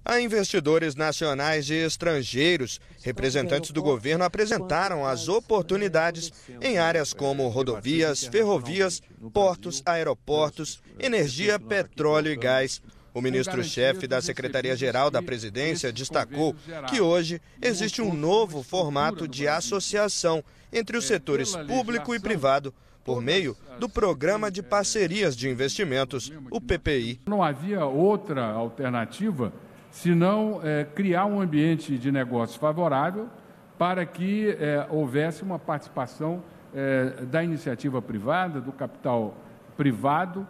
A investidores nacionais e estrangeiros, representantes do governo apresentaram as oportunidades em áreas como rodovias, ferrovias, portos, aeroportos, energia, petróleo e gás. O ministro-chefe da Secretaria-Geral da Presidência destacou que hoje existe um novo formato de associação entre os setores público e privado, por meio do Programa de Parcerias de Investimentos, o PPI. Não havia outra alternativa senão criar um ambiente de negócio favorável para que houvesse uma participação da iniciativa privada, do capital privado,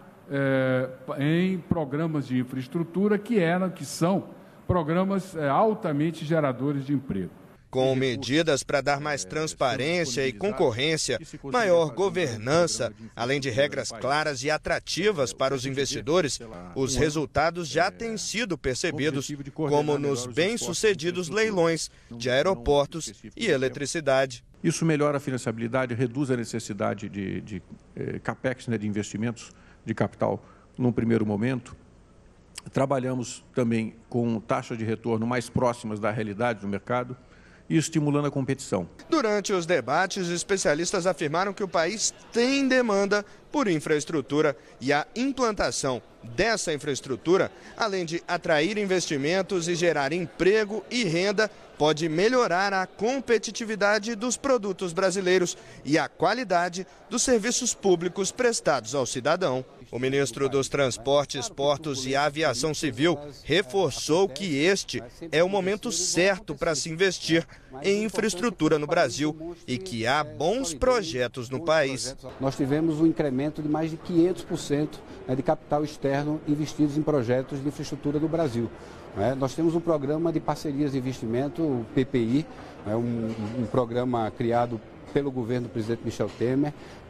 em programas de infraestrutura que são programas altamente geradores de emprego. Com medidas para dar mais transparência e concorrência, maior governança, além de regras claras e atrativas para os investidores, os resultados já têm sido percebidos, como nos bem-sucedidos leilões de aeroportos e eletricidade. Isso melhora a financiabilidade, reduz a necessidade de capex, de investimentos de capital num primeiro momento. Trabalhamos também com taxas de retorno mais próximas da realidade do mercado e estimulando a competição. Durante os debates, especialistas afirmaram que o país tem demanda por infraestrutura e a implantação dessa infraestrutura, além de atrair investimentos e gerar emprego e renda, pode melhorar a competitividade dos produtos brasileiros e a qualidade dos serviços públicos prestados ao cidadão. O ministro dos Transportes, Portos e Aviação Civil reforçou que este é o momento certo para se investir em infraestrutura no Brasil e que há bons projetos no país. Nós tivemos um incremento de mais de 500% de capital externo investidos em projetos de infraestrutura no Brasil. Nós temos um programa de parcerias de investimento, o PPI, um programa criado pelo governo do presidente Michel Temer,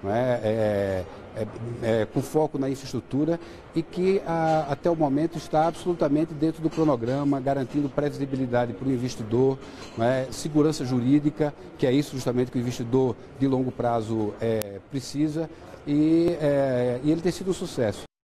com foco na infraestrutura e que até o momento está absolutamente dentro do cronograma, garantindo previsibilidade para o investidor, segurança jurídica, que é isso justamente que o investidor de longo prazo precisa, e ele tem sido um sucesso.